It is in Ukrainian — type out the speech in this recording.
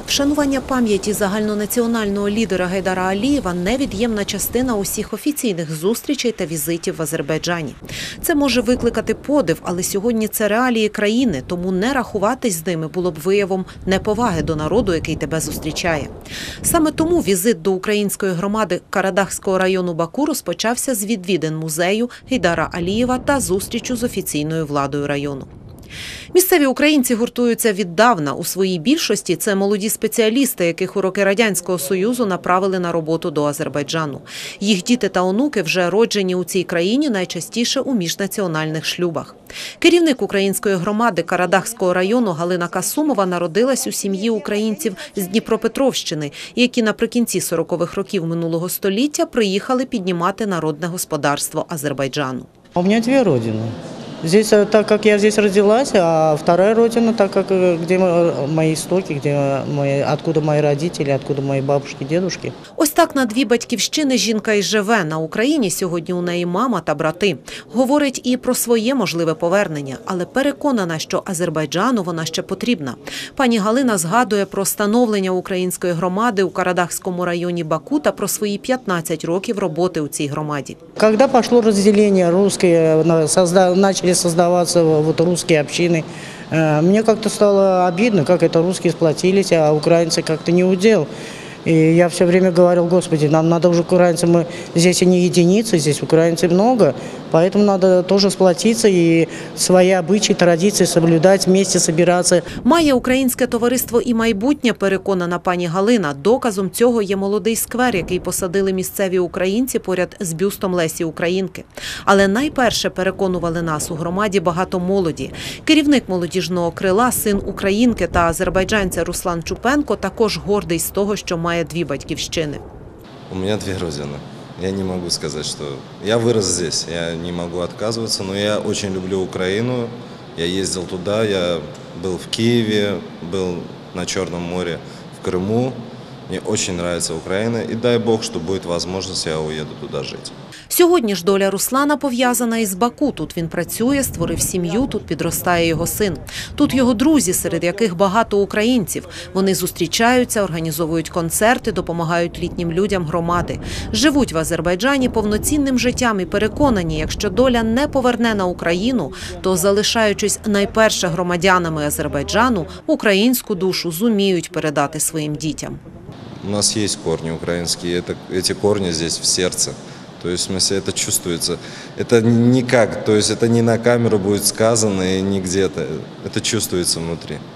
Вшанування пам'яті загальнонаціонального лідера Гейдара Алієва – невід'ємна частина усіх офіційних зустрічей та візитів в Азербайджані. Це може викликати подив, але сьогодні це реалії країни, тому не рахуватись з ними було б виявом неповаги до народу, який тебе зустрічає. Саме тому візит до української громади Карадахського району Баку розпочався з відвідин музею Гейдара Алієва та зустрічю з офіційною владою району. Місцеві українці гуртуються віддавна. У своїй більшості це молоді спеціалісти, яких у роки Радянського Союзу направили на роботу до Азербайджану. Їх діти та онуки вже роджені у цій країні, найчастіше у міжнаціональних шлюбах. Керівник української громади Карадахського району Галина Касумова народилась у сім'ї українців з Дніпропетровщини, які наприкінці 40-х років минулого століття приїхали піднімати народне господарство Азербайджану. У меня две родины. Здесь, так как я здесь родилась, а вторая родина, так как где мои истоки, откуда мои родители, откуда мои бабушки, дедушки. Ось так на дві батьківщини жінка і живе. На Україні сьогодні у неї мама та брати. Говорить і про своє можливе повернення, але переконана, що Азербайджану вона ще потрібна. Пані Галина згадує про становлення української громади у Карадахському районі Баку та про свої 15 років роботи у цій громаді. Когда пошло разделение русские, начали создаваться вот русские общины, мне как-то стало обидно, как это русские сплотились, а украинцы как-то не удел. И я все время говорил: Господи, нам надо уже украинцы, мы здесь и не единицы, здесь украинцев много, поэтому надо тоже сплотиться и свои обычаи, традиции соблюдать, вместе собираться. Має українське товариство і майбутнє, переконана пані Галина. Доказом цього є молодий сквер, який посадили місцеві українці поряд з бюстом Лесі Українки. Але найперше, переконували нас, у громаді багато молоді. Керівник молодіжного крила, син українки та азербайджанця Руслан Чупенко, також гордий з того, що має дві батьківщини. У меня две родины. Я не могу сказать, что я вырос здесь, я не могу отказываться, но я очень люблю Украину. Я ездил туда, я был в Киеве, был на Черном море, в Крыму. Мне очень нравится Украина, и дай Бог, что будет возможность, я уеду туда жить. Сьогодні ж доля Руслана пов'язана із Баку. Тут він працює, створив сім'ю, тут підростає його син. Тут його друзі, серед яких багато українців. Вони зустрічаються, організовують концерти, допомагають літнім людям громади. Живуть в Азербайджані повноцінним життям і переконані, якщо доля не поверне на Україну, то, залишаючись найперше громадянами Азербайджану, українську душу зуміють передати своїм дітям. У нас есть корни украинские, эти корни здесь в сердце. То есть, в смысле, это чувствуется. Это никак, то есть это не на камеру будет сказано и не где-то. Это чувствуется внутри.